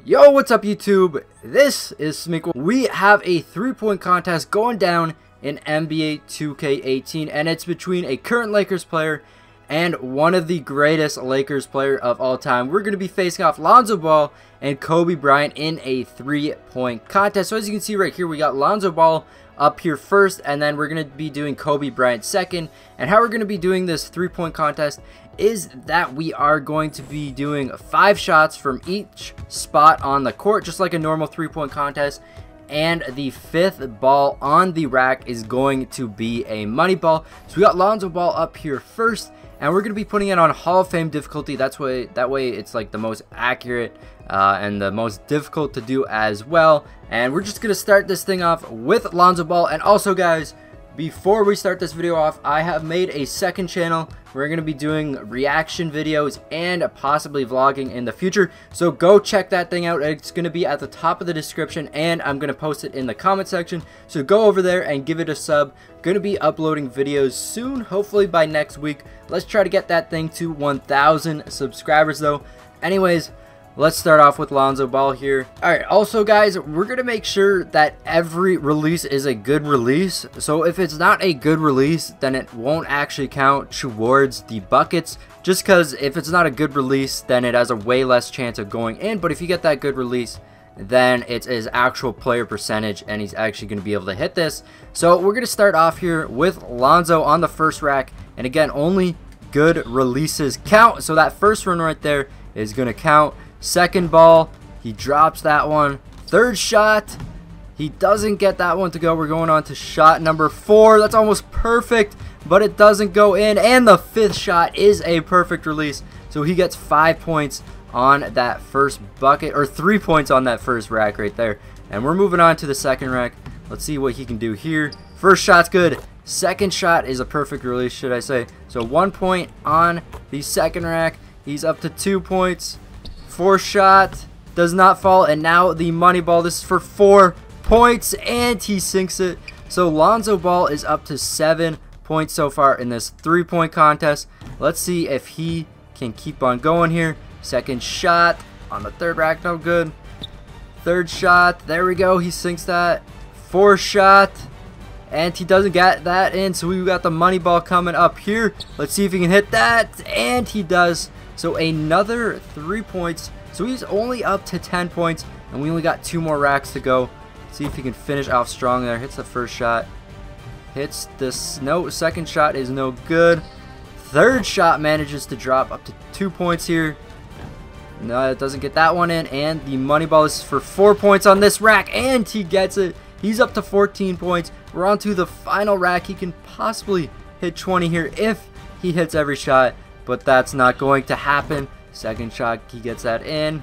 Yo, what's up YouTube? This is Smeekle. We have a 3-point contest going down in NBA 2K18, and it's between a current Lakers player and one of the greatest Lakers player of all time. We're going to be facing off Lonzo Ball and Kobe Bryant in a 3-point contest. So as you can see right here, we got Lonzo Ball up here first, and then we're going to be doing Kobe Bryant second. And how we're going to be doing this 3-point contest is that we are going to be doing 5 shots from each spot on the court, just like a normal 3-point contest. And the 5th ball on the rack is going to be a money ball. So we got Lonzo Ball up here first, and we're going to be putting it on Hall of Fame difficulty. That way it's like the most accurate and the most difficult to do as well. And we're just going to start this thing off with Lonzo Ball. And also, guys, before we start this video off, I have made a second channel. We're going to be doing reaction videos and possibly vlogging in the future. So go check that thing out. It's going to be at the top of the description, and I'm going to post it in the comment section. So go over there and give it a sub. Going to be uploading videos soon, hopefully by next week. Let's try to get that thing to 1,000 subscribers though. Anyways, let's start off with Lonzo Ball here. Alright, also guys, we're going to make sure that every release is a good release. So if it's not a good release, then it won't actually count towards the buckets. Just because if it's not a good release, then it has a way less chance of going in. But if you get that good release, then it's his actual player percentage, and he's actually going to be able to hit this. So we're going to start off here with Lonzo on the first rack. And again, only good releases count. So that first one right there is going to count. Second ball, he drops that one. Third shot, he doesn't get that one to go. We're going on to shot number 4. That's almost perfect, but it doesn't go in. And the 5th shot is a perfect release. So he gets 5 points on that first bucket, or 3 points on that first rack right there. And we're moving on to the second rack. Let's see what he can do here. First shot's good. Second shot is a perfect release, should I say. So 1 point on the second rack. He's up to 2 points. Fourth shot does not fall, and now the money ball. This is for 4 points, and he sinks it. So Lonzo Ball is up to 7 points so far in this 3-point contest. Let's see if he can keep on going here. Second shot on the third rack, no good. Third shot, there we go, he sinks that. Fourth shot, and he doesn't get that in, so we've got the money ball coming up here. Let's see if he can hit that, and he does. So another 3 points. So he's only up to 10 points, and we only got 2 more racks to go. See if he can finish off strong there. Hits the first shot. Hits this. No, second shot is no good. Third shot manages to drop up to 2 points here. No, it doesn't get that one in, and the money ball is for 4 points on this rack, and he gets it. He's up to 14 points. We're on to the final rack. He can possibly hit 20 here if he hits every shot, but that's not going to happen. Second shot, he gets that in.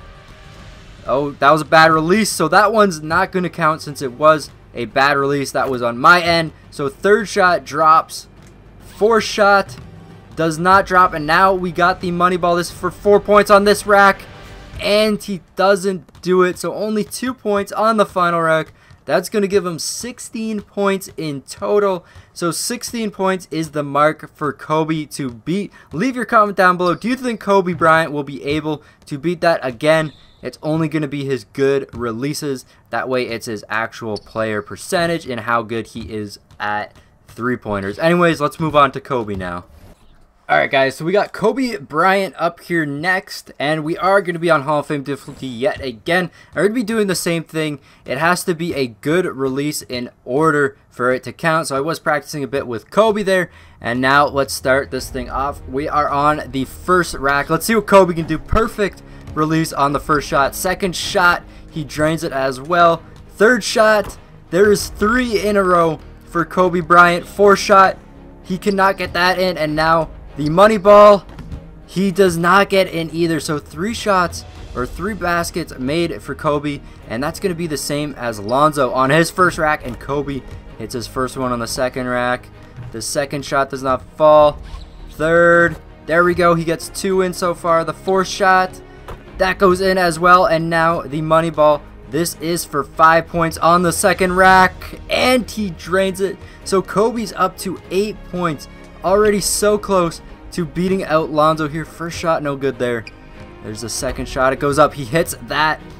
Oh, that was a bad release, so that one's not going to count since it was a bad release. That was on my end. So third shot drops. Fourth shot does not drop, and now we got the money ball. This is for 4 points on this rack, and he doesn't do it. So only 2 points on the final rack. That's going to give him 16 points in total. So 16 points is the mark for Kobe to beat. Leave your comment down below. Do you think Kobe Bryant will be able to beat that? Again, it's only going to be his good releases. That way it's his actual player percentage and how good he is at 3-pointers. Anyways, let's move on to Kobe now. Alright guys, so we got Kobe Bryant up here next, and we are going to be on Hall of Fame difficulty yet again. I'm going to be doing the same thing. It has to be a good release in order for it to count, so I was practicing a bit with Kobe there, and now let's start this thing off. We are on the first rack. Let's see what Kobe can do. Perfect release on the first shot. Second shot, he drains it as well. Third shot, there is 3 in a row for Kobe Bryant. Fourth shot, he cannot get that in, and now the money ball, he does not get in either. So 3 shots or 3 baskets made for Kobe, and that's going to be the same as Lonzo on his first rack, and Kobe hits his first one on the second rack. The second shot does not fall. Third, there we go, he gets 2 in so far. The fourth shot, that goes in as well, and now the money ball. This is for 5 points on the second rack, and he drains it. So Kobe's up to 8 points. Already so close to beating out Lonzo here. First shot, no good there. There's the second shot. It goes up. He hits that,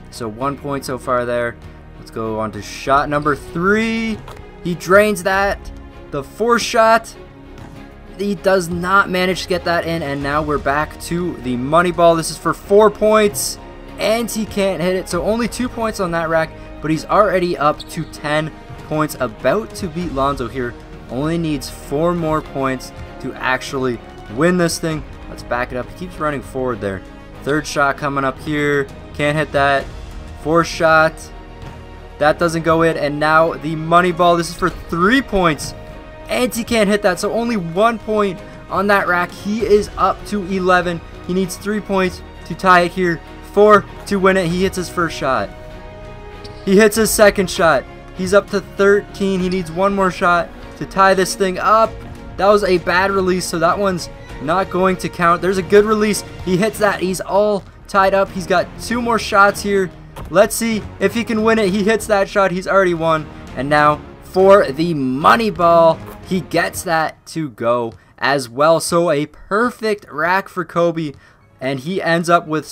So 1 point so far there. Let's go on to shot number 3. He drains that. The 4th shot. He does not manage to get that in, and now we're back to the money ball. This is for 4 points, and he can't hit it. So only 2 points on that rack, but he's already up to 10 points, about to beat Lonzo here. Only needs 4 more points to actually win this thing. Let's back it up. He keeps running forward there. 3rd shot coming up here. Can't hit that. 4th shot. That doesn't go in, and now the money ball. This is for 3 points. And he can't hit that, so only 1 point on that rack. He is up to 11. He needs 3 points to tie it here. 4 to win it. He hits his 1st shot. He hits his 2nd shot. He's up to 13. He needs 1 more shot to tie this thing up. That was a bad release, so that one's not going to count. There's a good release. He hits that. He's all tied up. He's got 2 more shots here. Let's see if he can win it. He hits that shot. He's already won. And now for the money ball, he gets that to go as well. So a perfect rack for Kobe, and he ends up with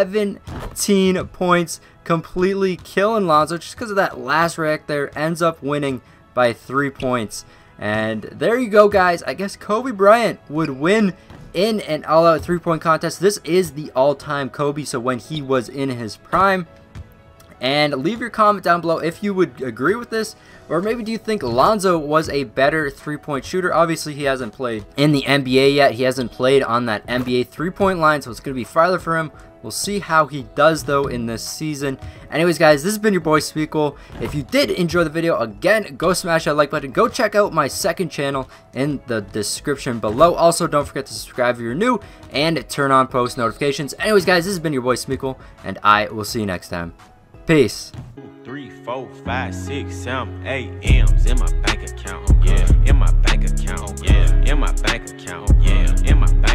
17 points, completely killing Lonzo just because of that last rack there. Ends up winning by 3 points. And there you go, guys. I guess Kobe Bryant would win in an all-out 3-point contest. This is the all-time Kobe, so when he was in his prime. And leave your comment down below if you would agree with this, or maybe do you think Lonzo was a better 3-point shooter? Obviously, he hasn't played in the NBA yet. He hasn't played on that NBA 3-point line, so it's going to be farther for him. We'll see how he does, though, in this season. Anyways, guys, this has been your boy Speakle. If you did enjoy the video, again, go smash that like button. Go check out my 2nd channel in the description below. Also, don't forget to subscribe if you're new and turn on post notifications. Anyways, guys, this has been your boy Speakle, and I will see you next time. Peace. 3, 4, 5, 6, 7, 8 M's in my bank account. Yeah, in my bank account. Yeah, in my bank account. Yeah, in my bank